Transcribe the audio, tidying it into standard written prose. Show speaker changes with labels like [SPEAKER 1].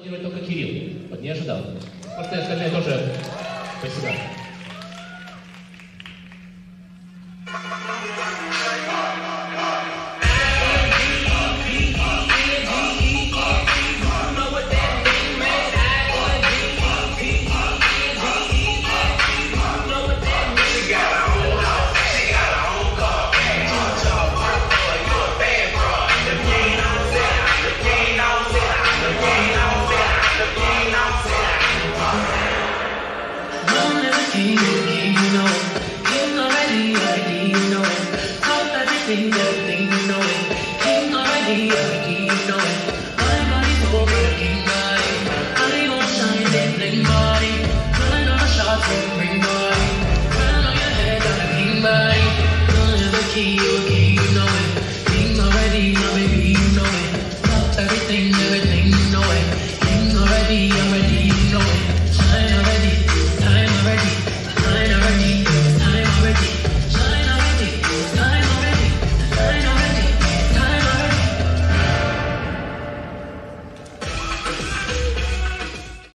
[SPEAKER 1] аплодировать только Кирилл. Вот не ожидал. Просто остальные тоже. Спасибо.
[SPEAKER 2] Everything you know it. King already, everything you know it. My body's over the king body. I gon' shine that bling body. Calling all the shots, so bring body. Crown on your head, got a king body. Calling the key.